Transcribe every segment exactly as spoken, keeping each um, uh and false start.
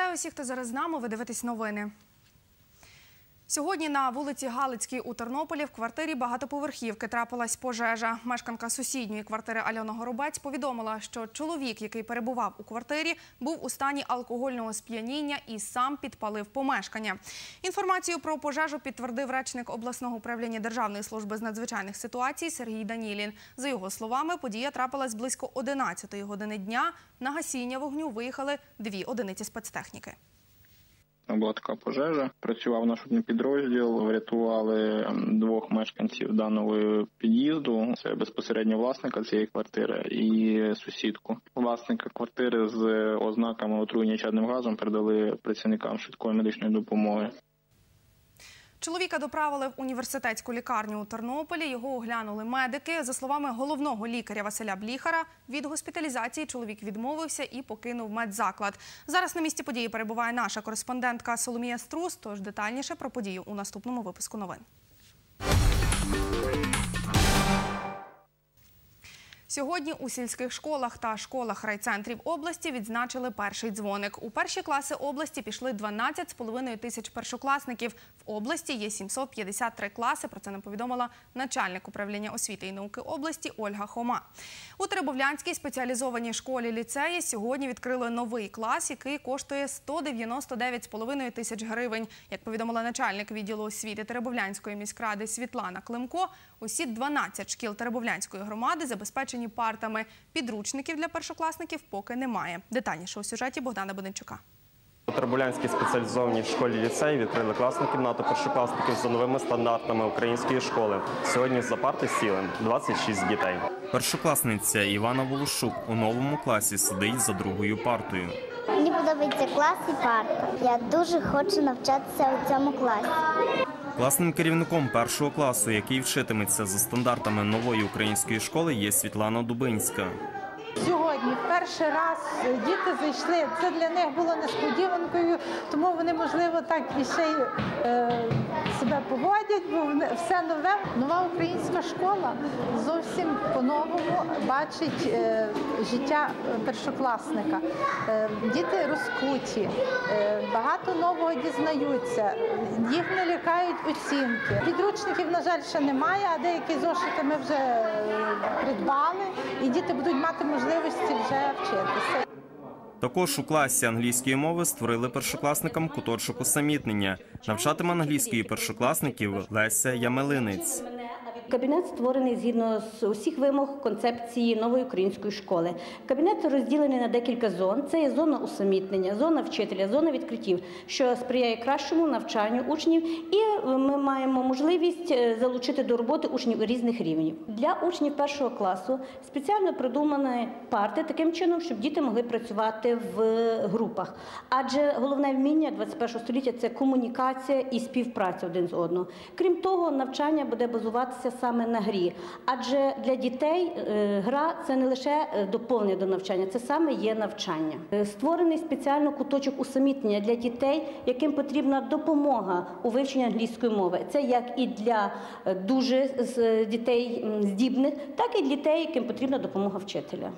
Вітаю усіх, хто зараз з нами. Ви дивитесь новини. Сьогодні на вулиці Галицькій у Тернополі в квартирі багатоповерхівки трапилась пожежа. Мешканка сусідньої квартири Альона Горобець повідомила, що чоловік, який перебував у квартирі, був у стані алкогольного сп'яніння і сам підпалив помешкання. Інформацію про пожежу підтвердив речник обласного управління Державної служби з надзвичайних ситуацій Сергій Данілін. За його словами, подія трапилась близько одинадцятої години дня. На гасіння вогню виїхали дві одиниці спецтехніки. Була така пожежа, працював наш підрозділ, врятували двох мешканців даного під'їзду, це безпосередньо власника цієї квартири і сусідку. Власника квартири з ознаками отруєння чадним газом передали працівникам швидкої медичної допомоги. Чоловіка доправили в університетську лікарню у Тернополі. Його оглянули медики. За словами головного лікаря Василя Бліхара, від госпіталізації чоловік відмовився і покинув медзаклад. Зараз на місці події перебуває наша кореспондентка Соломія Струс, тож детальніше про подію у наступному випуску новин. Сьогодні у сільських школах та школах райцентрів області відзначили перший дзвоник. У перші класи області пішли дванадцять з половиною тисяч першокласників. В області є сімсот п'ятдесят три класи, про це нам повідомила начальник управління освіти і науки області Ольга Хома. У Теребовлянській спеціалізованій школі-ліцеї сьогодні відкрили новий клас, який коштує сто дев'яносто дев'ять з половиною тисяч гривень. Як повідомила начальник відділу освіти Теребовлянської міськради Світлана Климко, усі дванадцять шкіл Теребовлянської громади забезпечені партами. Підручників для першокласників поки немає. Детальніше у сюжеті Богдана Буденчука. У Теребовлянській спеціалізованій школі-ліцеї відкрили класну кімнату першокласників за новими стандартами української школи. Сьогодні за парти сіли двадцять шість дітей. Першокласниця Івана Волошук у новому класі сидить за другою партою. Мені подобається клас і парта. Я дуже хочу навчатися у цьому класі. Класним керівником першого класу, який вчитиметься за стандартами нової української школи, є Світлана Дубинська. Сьогодні перший раз діти зайшли, це для них було несподіванкою, тому вони, можливо, так і ще й е, себе поводять, бо все нове. Нова українська школа зовсім по-новому бачить е, життя першокласника. Е, діти розкуті, е, багато нового дізнаються, їх не лякають оцінки. Підручників, на жаль, ще немає, а деякі зошити ми вже е, придбали, і діти будуть мати можливість вже вчитися. Також у класі англійської мови створили першокласникам куточок усамітнення. Навчатиме англійської першокласників Леся Ямелинець. Кабінет створений згідно з усіх вимог концепції нової української школи. Кабінет розділений на декілька зон. Це є зона усамітнення, зона вчителя, зона відкриттів, що сприяє кращому навчанню учнів. І ми маємо можливість залучити до роботи учнів різних рівнів. Для учнів першого класу спеціально придумані парти таким чином, щоб діти могли працювати в групах. Адже головне вміння двадцять першого століття – це комунікація і співпраця один з одного. Крім того, навчання буде базуватися саме на грі. Адже для дітей гра – це не лише доповнення до навчання, це саме є навчання. Створений спеціально куточок усамітнення для дітей, яким потрібна допомога у вивченні англійської мови. Це як і для дуже дітей здібних, так і для дітей, яким потрібна допомога вчителя.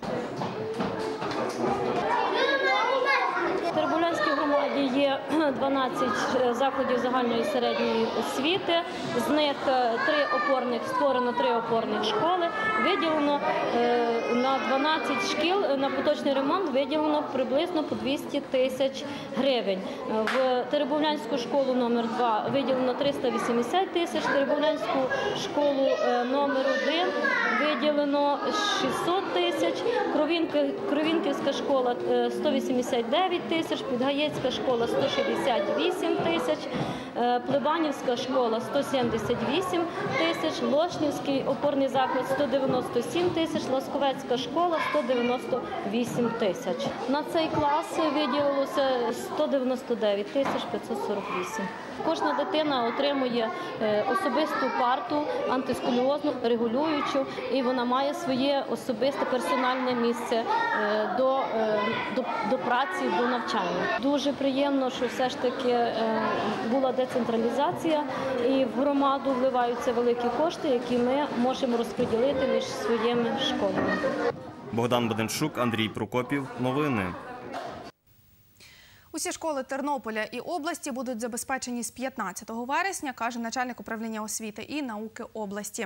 В Теребовлянській громаді є дванадцять закладів загальної і середньої освіти, з них три опорних, створено три опорних школи, виділено на дванадцять шкіл на поточний ремонт виділено приблизно по двісті тисяч гривень. В Теребовлянську школу номер два виділено триста вісімдесят тисяч, Теребовлянську школу номер один виділено шістсот тисяч, Кровінківська школа сто вісімдесят дев'ять тисяч, Підгаєцька школа сто шістдесят вісім тисяч, Плебанівська школа сто сімдесят вісім тисяч, Лошнівський опорний заклад сто дев'яносто сім тисяч, Ласковецька школа сто дев'яносто вісім тисяч. На цей клас виділилося сто дев'яносто дев'ять тисяч п'ятсот сорок вісім. Кожна дитина отримує особисту парту, антисколіозну, регулюючу, і вона має своє особисте персональне місце до, до, до праці, до навчання. Дуже приємно, що все ж таки була децентралізація і в громаду вливаються великі кошти, які ми можемо розподілити між своїми школами. Богдан Буденчук, Андрій Прокопів. Новини. Усі школи Тернополя і області будуть забезпечені з п'ятнадцятого вересня, каже начальник управління освіти і науки області.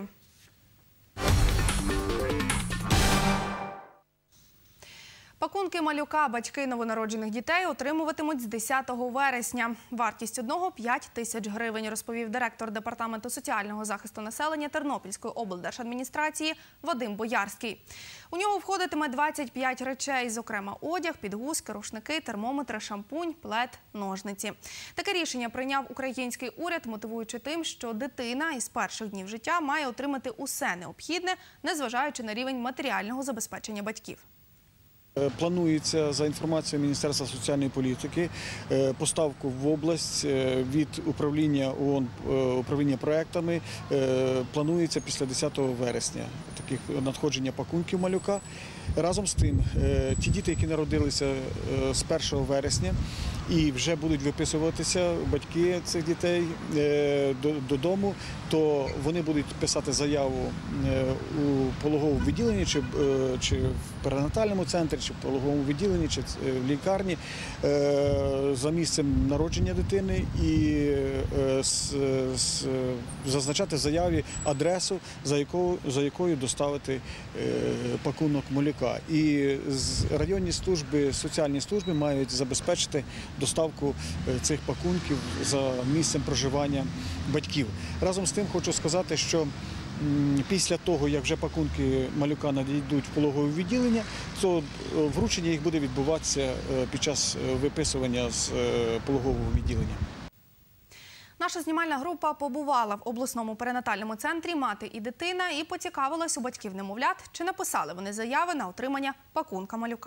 Пакунки малюка батьки новонароджених дітей отримуватимуть з десятого вересня. Вартість одного – п'ять тисяч гривень, розповів директор Департаменту соціального захисту населення Тернопільської облдержадміністрації Вадим Боярський. У нього входитиме двадцять п'ять речей, зокрема одяг, підгузки, рушники, термометри, шампунь, плед, ножниці. Таке рішення прийняв український уряд, мотивуючи тим, що дитина із перших днів життя має отримати усе необхідне, незважаючи на рівень матеріального забезпечення батьків. Планується, за інформацією Міністерства соціальної політики, поставку в область від управління ООН, управління проектами, планується після десятого вересня таких надходження пакунків малюка. Разом з тим, ті діти, які народилися з першого вересня і вже будуть виписуватися, батьки цих дітей додому, то вони будуть писати заяву у пологовому відділенні, чи, чи в перинатальному центрі, чи в пологовому відділенні, чи в лікарні за місцем народження дитини і зазначати в заяві адресу, за якою, за якою доставити пакунок малюка. І районні служби, соціальні служби мають забезпечити доставку цих пакунків за місцем проживання батьків. Разом з тим хочу сказати, що після того, як вже пакунки малюка надійдуть в пологове відділення, то вручення їх буде відбуватися під час виписування з пологового відділення. Наша знімальна група побувала в обласному перинатальному центрі «Мати і дитина» і поцікавилась у батьків немовлят, чи написали вони заяви на отримання пакунка малюка.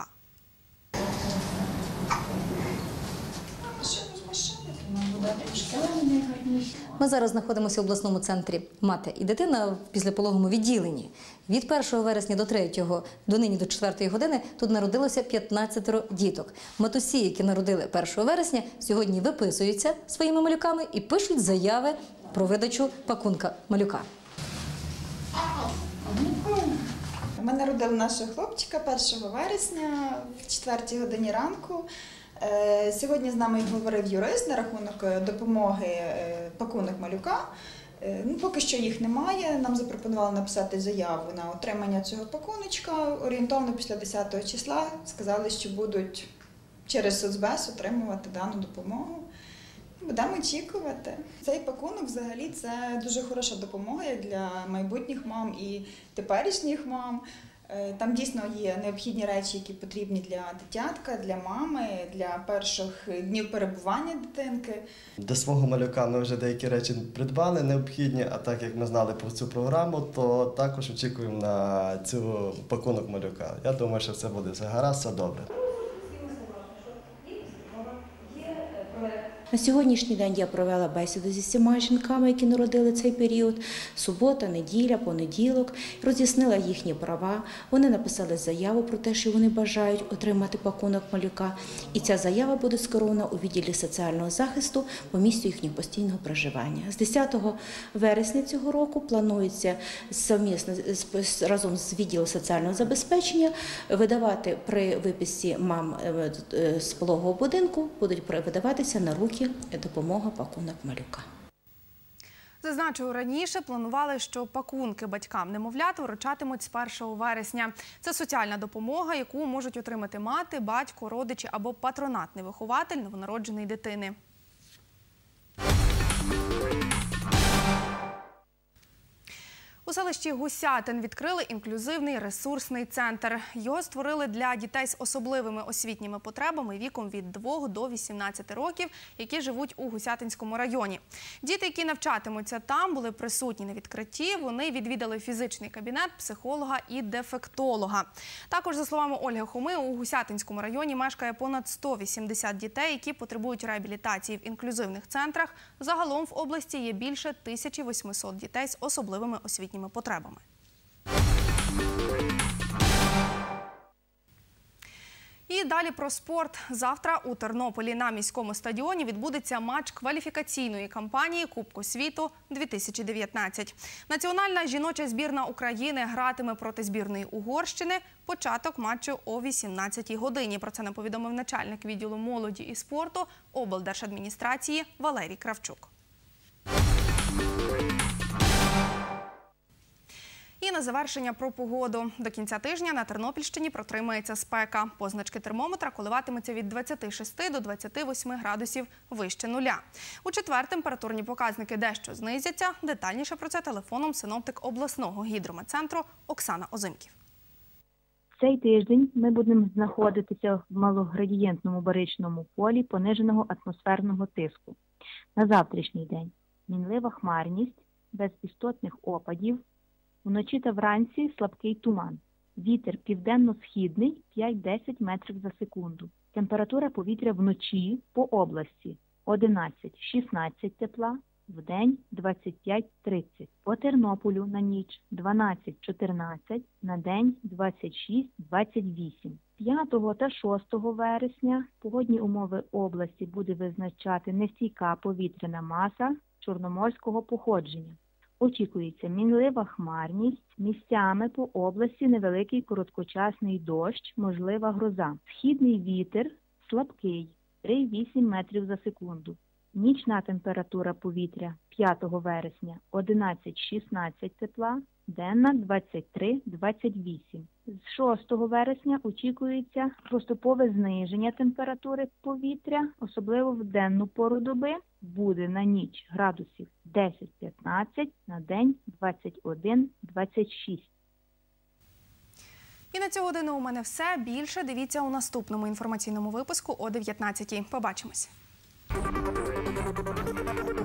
Ми зараз знаходимося в обласному центрі «Мати і дитина» в післяпологовому відділенні. Від першого вересня до третього, до нині до четвертої години, тут народилося п'ятнадцять діток. Матусі, які народили першого вересня, сьогодні виписуються своїми малюками і пишуть заяви про видачу пакунка малюка. Ми народили нашого хлопчика першого вересня в четвертій годині ранку. Сьогодні з нами говорив юрист на рахунок допомоги пакунок малюка. Ну, поки що їх немає. Нам запропонували написати заяву на отримання цього пакуночка. Орієнтовно після десятого числа сказали, що будуть через соцбез отримувати дану допомогу. Будемо очікувати. Цей пакунок взагалі це дуже хороша допомога для майбутніх мам і теперішніх мам. Там дійсно є необхідні речі, які потрібні для дитятка, для мами, для перших днів перебування дитинки. Для свого малюка ми вже деякі речі придбали, необхідні, а так як ми знали про цю програму, то також очікуємо на цю пакунок малюка. Я думаю, що все буде все гаразд, все добре. На сьогоднішній день я провела бесіду зі всіма жінками, які народили цей період. Субота, неділя, понеділок. Роз'яснила їхні права. Вони написали заяву про те, що вони бажають отримати пакунок малюка. І ця заява буде скерована у відділі соціального захисту по місцю їхнього постійного проживання. З десятого вересня цього року планується совмісно разом з відділом соціального забезпечення видавати при виписці мам з пологового будинку, будуть видаватися на руки допомога пакунок малюка. Зазначу, раніше планували, що пакунки батькам немовлят вручатимуть з першого вересня. Це соціальна допомога, яку можуть отримати мати, батько, родичі або патронатний вихователь новонародженої дитини. У селищі Гусятин відкрили інклюзивний ресурсний центр. Його створили для дітей з особливими освітніми потребами віком від двох до вісімнадцяти років, які живуть у Гусятинському районі. Діти, які навчатимуться там, були присутні на відкритті. Вони відвідали фізичний кабінет, психолога і дефектолога. Також, за словами Ольги Хоми, у Гусятинському районі мешкає понад сто вісімдесят дітей, які потребують реабілітації в інклюзивних центрах. Загалом в області є більше тисячі восьмисот дітей з особливими освітніми потребами. І І далі про спорт. Завтра у Тернополі на міському стадіоні відбудеться матч кваліфікаційної кампанії Кубку світу дві тисячі дев'ятнадцять. Національна жіноча збірна України гратиме проти збірної Угорщини. Початок матчу о вісімнадцятій годині. Про це нам повідомив начальник відділу молоді і спорту облдержадміністрації Валерій Кравчук. І на завершення про погоду. До кінця тижня на Тернопільщині протримається спека. Позначки термометра коливатимуться від двадцяти шести до двадцяти восьми градусів вище нуля. У четвер температурні показники дещо знизяться. Детальніше про це телефоном синоптик обласного гідрометцентру Оксана Озимків. Цей тиждень ми будемо знаходитися в малоградієнтному баричному полі пониженого атмосферного тиску. На завтрашній день мінлива хмарність, без істотних опадів. Вночі та вранці слабкий туман. Вітер південно-східний п'ять-десять метрів за секунду. Температура повітря вночі по області одинадцять-шістнадцять тепла, вдень двадцять п'ять-тридцять. По Тернополю на ніч дванадцять-чотирнадцять, на день двадцять шість-двадцять вісім. п'ятого та шостого вересня погодні умови області буде визначати нестійка повітряна маса чорноморського походження. Очікується мінлива хмарність, місцями по області невеликий короткочасний дощ, можлива гроза. Східний вітер слабкий, три-вісім метрів за секунду. Нічна температура повітря п'ятого вересня одинадцять-шістнадцять тепла, денна двадцять три-двадцять вісім. З шостого вересня очікується поступове зниження температури повітря, особливо в денну пору доби. Буде на ніч градусів десять-п'ятнадцять, на день двадцять один-двадцять шість. І на цю годину у мене все. Більше дивіться у наступному інформаційному випуску о дев'ятнадцятій. Побачимось.